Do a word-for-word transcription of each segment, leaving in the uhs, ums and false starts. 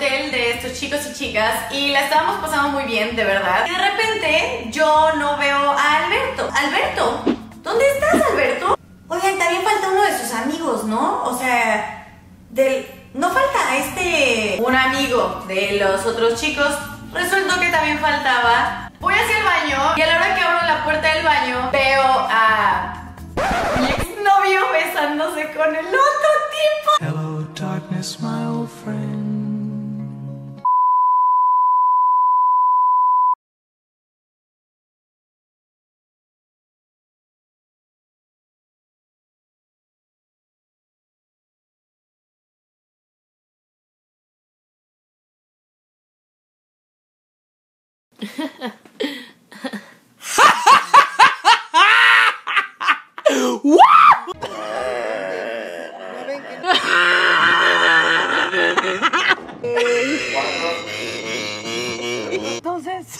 hotel de estos chicos y chicas y la estábamos pasando muy bien, de verdad. Y de repente yo no veo a Alberto. ¿Alberto? ¿Dónde estás, Alberto? Oigan, también falta uno de sus amigos, ¿no? O sea, del... no falta este... un amigo de los otros chicos. Resultó que también faltaba. Voy hacia el baño y a la hora que abro la puerta del baño veo a mi exnovio besándose con el otro tipo. Hello, darkness, my old friend. Entonces...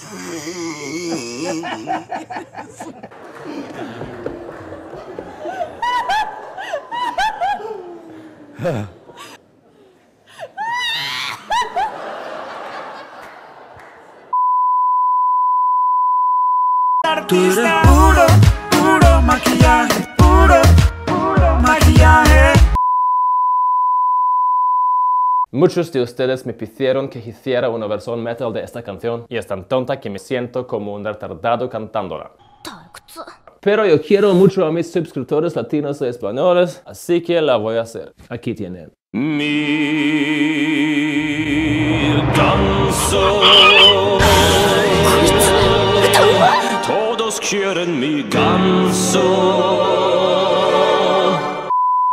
Tú eres puro, puro maquillaje, puro, puro maquillaje. Muchos de ustedes me pidieron que hiciera una versión metal de esta canción y es tan tonta que me siento como un retardado cantándola. Pero yo quiero mucho a mis suscriptores latinos y españoles, así que la voy a hacer. Aquí tienen. Mi ganso. Todos quieren mi ganso.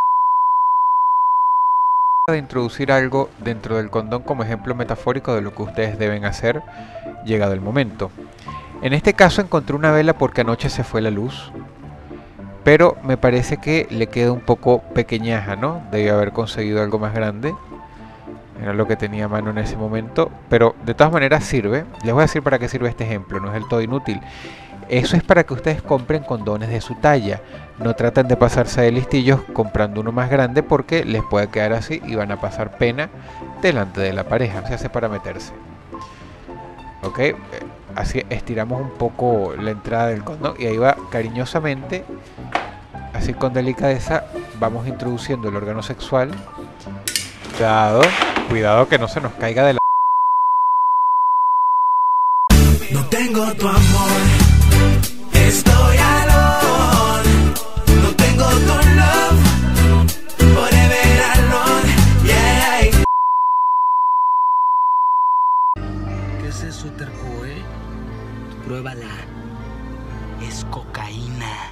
De introducir algo dentro del condón como ejemplo metafórico de lo que ustedes deben hacer llegado el momento. En este caso encontré una vela porque anoche se fue la luz, pero me parece que le queda un poco pequeñaja, ¿no? Debió haber conseguido algo más grande. Era lo que tenía a mano en ese momento, pero de todas maneras sirve. Les voy a decir para qué sirve este ejemplo, no es del todo inútil. Eso es para que ustedes compren condones de su talla. No traten de pasarse de listillos comprando uno más grande porque les puede quedar así y van a pasar pena delante de la pareja. Se hace para meterse. Ok, así estiramos un poco la entrada del condón y ahí va cariñosamente, así con delicadeza, vamos introduciendo el órgano sexual. Cuidado, cuidado que no se nos caiga de la... No tengo tu amor, estoy alone. No tengo tu love, forever alone, yeah. ¿Qué es eso, terco, eh? Pruébala. Es cocaína.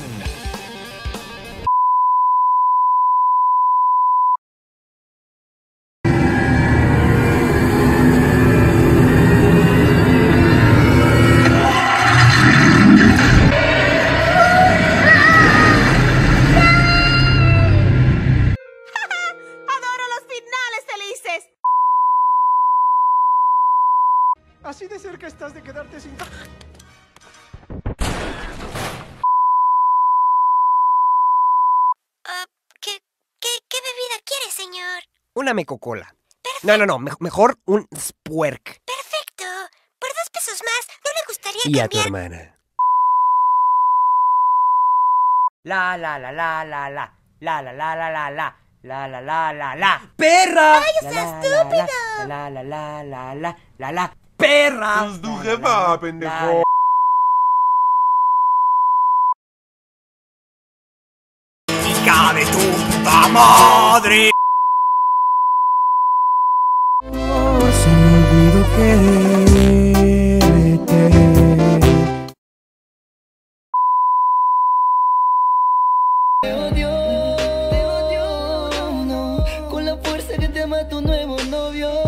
Así de cerca estás de quedarte sin... Uh, ¿qué, qué, ¿Qué bebida quiere, señor? Una mecocola. No, no, no, me mejor un spuerk. Perfecto. Por dos pesos más, ¿no le gustaría Y a cambiar? tu hermana. La, la, la, la, la, la. La, la, la, la, la, la. La, la, la, la, la. ¡Perra! ¡Ay, está estúpido! La, la, la, la, la, la, la. ¡Perra! Es tu jefa, pendejo. Hija de tu puta madre. Oh, se me olvidó quererte. Te odio, te odio, no, con la fuerza que te ama tu nuevo novio.